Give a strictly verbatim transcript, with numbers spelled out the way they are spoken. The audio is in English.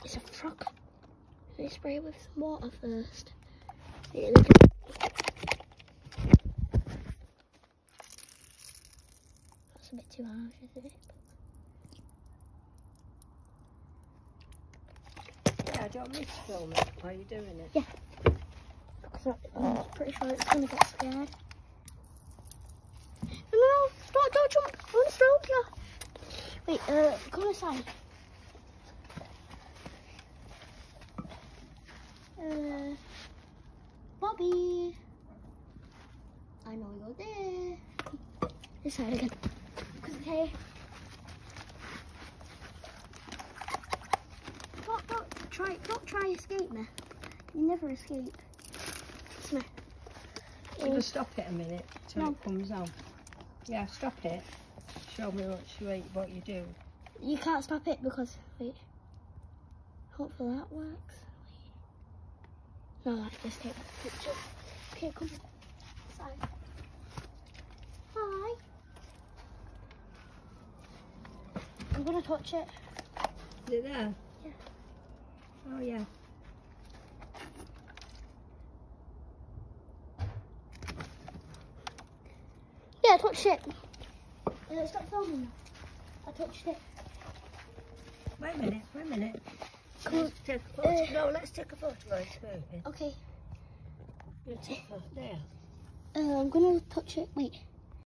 It's a frog. Let me spray it with some water first. That's a bit too harsh, isn't it? Yeah, do you want me to film it while you're doing it? Yeah. Because I'm pretty sure it's going to get scared. No, no, no, don't, don't jump. I want to stroke you. Wait, uh, come aside. Uh, Bobby. I know you're there. This side again. Okay. Don't, don't try, don't try escape me. You never escape. It's me. Should I stop it a minute till No. it comes on? Yeah, stop it. Show me what you eat, what you do. You can't stop it because, wait. Hopefully that works. Wait. No, let's just take a picture. Okay, come inside. Hi. I'm gonna touch it. Is it there? Yeah. Oh, yeah. Yeah, I touched it. Uh, stop filming now. I touched it. Wait a minute, wait a minute. Come Let's take a photo. uh, no, let's take a photo while it's moving. Okay. Let's take a photo. There. Uh, I'm gonna touch it. Wait.